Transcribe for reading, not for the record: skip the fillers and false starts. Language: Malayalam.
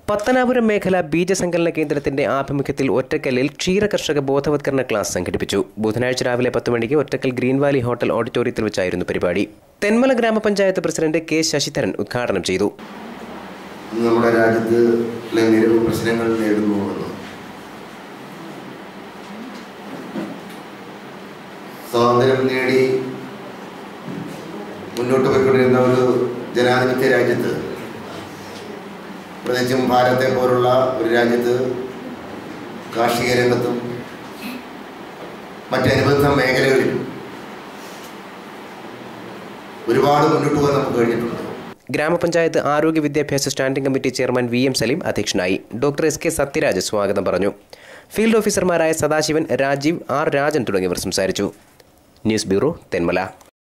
പത്തനാപുരം മേഖല ബീജസങ്കലന കേന്ദ്രത്തിന്റെ ആഭിമുഖ്യത്തിൽ ഒറ്റക്കലിൽ ക്ഷീരകർഷക ബോധവത്കരണ ക്ലാസ് സംഘടിപ്പിച്ചു. ബുധനാഴ്ച രാവിലെ 10 മണിക്ക് ഒറ്റക്കൽ ഗ്രീൻ വാലി ഹോട്ടൽ ഓഡിറ്റോറിയത്തിൽ വെച്ചായിരുന്നു പരിപാടി. തെന്മല ഗ്രാമപഞ്ചായത്ത് പ്രസിഡന്റ് കെ ശശിധരൻ ഉദ്ഘാടനം ചെയ്തു. നമ്മുടെ രാജ്യത്ത് നിരവധി പ്രശ്നങ്ങൾ നേരിടുന്നുവെന്ന് സ്വാതന്ത്ര്യം നേടി മുന്നോട്ട് പോയിക്കൊണ്ടിരുന്ന ഒരു ജനാധിപത്യ രാജ്യത്ത്, പ്രത്യേകിച്ചും ഭാരതത്തെ പോലുള്ള ഒരു രാജ്യത്ത് കാർഷിക രംഗത്തും മറ്റനുബന്ധ മേഖലകളിലും ഒരുപാട് മുന്നോട്ട് പോകാൻ നമുക്ക് കഴിഞ്ഞിട്ടുണ്ട്. ഗ്രാമപഞ്ചായത്ത് ആരോഗ്യ വിദ്യാഭ്യാസ standing committee chairman VM Saleem അധ്യക്ഷനായി. ഡോക്ടർ SK സത്യരാജ് സ്വാഗതം പറഞ്ഞു. ഫീൽഡ് ഓഫീസർമാരായ സദാശിവൻ, രാജീവ്, R രാജൻ തുടങ്ങിയവർ സംസാരിച്ചു. News bureau, Thenmala.